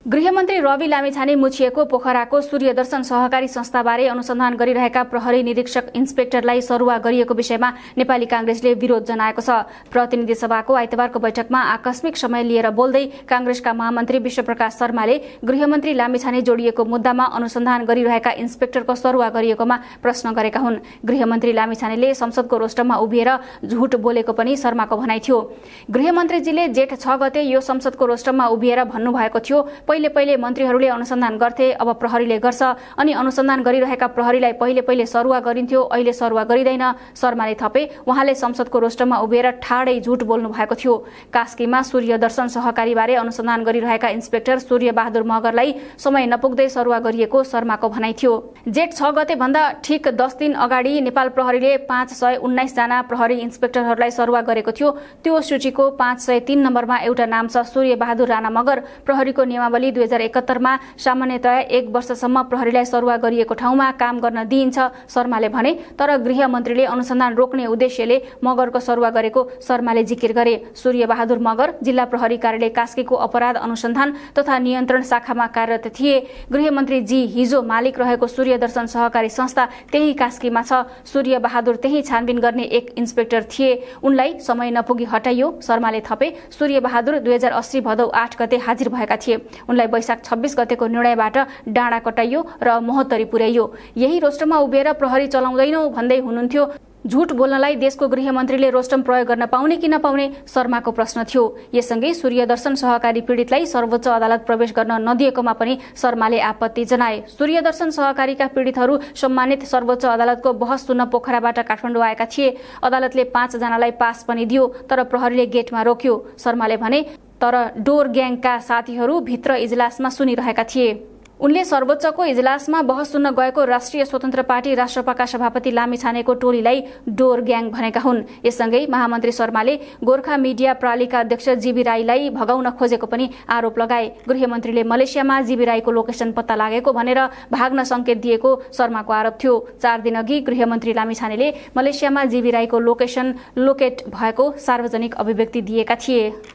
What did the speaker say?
गृहमन्त्री रवि लामिछाने मुछिएको पोखराको सूर्यदर्शन सहकारी संस्थाबारे अनुसन्धान गरिरहेका प्रहरी निरीक्षक इन्सपेक्टरलाई सरुवा गरिएको विषयमा नेपाली कांग्रेसले विरोध जनाएको छ। प्रतिनिधि सभाको आइतबारको बैठकमा आकस्मिक समय लिएर बोल्दै कांग्रेसका महामन्त्री विश्वप्रकाश शर्माले गृहमन्त्री लामिछाने जोडिएको मुद्दामा अनुसन्धान गरिरहेका इन्सपेक्टरको सरुवा गरिएकोमा प्रश्न गरेका हुन्। गृहमन्त्री लामिछानेले संसदको रोस्टरमा उभिएर झुट बोलेको पनि शर्माको भनाइ थियो। गृहमन्त्रीजीले जेठ 6 गते यो संसदको रोस्टरमा उभिएर भन्नुभएको थियो, पहिले मन्त्रीहरूले अनुसन्धान गर्थे, अब प्रहरीले गर्छ, अनि अनुसन्धान गरिरहेका प्रहरीलाई पहिले सरुवा गरिन्थ्यो, अहिले सरुवा गरिँदैन। शर्माले थपे, उहाँले संसदको रोस्टरमा उभिएर ठाडै झुट बोल्नु भएको थियो। कास्कीमा सूर्यदर्शन सहकारीबारे अनुसन्धान गरिरहेका इन्सपेक्टर सूर्य बहादुर मगरलाई समय नपुग्दै सरुवा गरिएको शर्माको भनाइ थियो। जेठ 6 गते भन्दा ठिक 10 दिन अगाडि नेपाल प्रहरीले 519 जना प्रहरी इन्सपेक्टरहरूलाई सरुवा गरेको थियो। त्यो सूचीको 503 नम्बरमा एउटा नाम छ सूर्य बहादुर राणा मगर। प्रहरीको नियमावली 2071 मा सामान्यतया 1 वर्षसम्म प्रहरीलाई सरुवा गरिएको ठाउँमा काम गर्न दिइन्छ, शर्माले भने। तर गृहमन्त्रीले अनुसन्धान रोक्ने उद्देश्यले मगरको सरुवा गरेको शर्माले जिकिर गरे। सूर्य बहादुर मगर जिल्ला प्रहरी कार्यालय कास्कीको अपराध अनुसन्धान तथा नियन्त्रण शाखामा कार्यरत थिए। गृहमन्त्री जी हिजो मालिक रहेको सूर्यदर्शन सहकारी संस्था त्यही कास्कीमा छ। सूर्य बहादुर त्यही छानबिन गर्ने एक इन्सपेक्टर थिए, उनलाई समय नपुगी हटाइयो। शर्माले थपे, सूर्य बहादुर 2080 भदौ 8 गते हाजिर भएका थिए। उनलाई वैशाख 26 गतेको निर्णयबाट डाँडा कटाइयो र महोत्तरी पुर्याइयो। यही रोस्टरमा उभिएर प्रहरी चलाउँदैनौ भन्दै हुनुहुन्थ्यो। झुट बोल्नलाई देशको गृहमन्त्रीले रोस्टम प्रयोग गर्न पाउने कि नपाउने शर्माको प्रश्न थियो। यससँगै सूर्यदर्शन सहकारी पीडितलाई सर्वोच्च अदालत प्रवेश गर्न नदिएकोमा पनि शर्माले आपत्ति जनाए। सूर्यदर्शन सहकारीका पीडितहरू सम्मानित सर्वोच्च अदालतको बहस सुन्न पोखराबाट काठमाडौँ आएका थिए। अदालतले 5 जनालाई पास पनि दियो, तर प्रहरीले गेटमा रोक्यो। शर्माले भने, तर डोर ग्याङका साथीहरू भित्र इजलासमा सुनिरहेका थिए। उनले सर्वोच्चको इजलासमा बहस सुन्न गएको राष्ट्रिय स्वतन्त्र पार्टी राष्ट्रपाका सभापति लामिछानेको टोलीलाई डोर ग्याङ भनेका हुन्। यससँगै महामन्त्री शर्माले गोर्खा मिडिया प्रालिका अध्यक्ष जीबी राईलाई भगाउन खोजेको पनि आरोप लगाए। गृहमन्त्रीले मलेसियामा जीबी राईको लोकेसन पत्ता लागेको भनेर भाग्न संकेत दिएको शर्माको आरोप थियो। 4 दिन अघि गृहमन्त्री लामिछानेले मलेसियामा जीबी राईको लोकेसन लोकेट भएको सार्वजनिक अभिव्यक्ति दिएका थिए।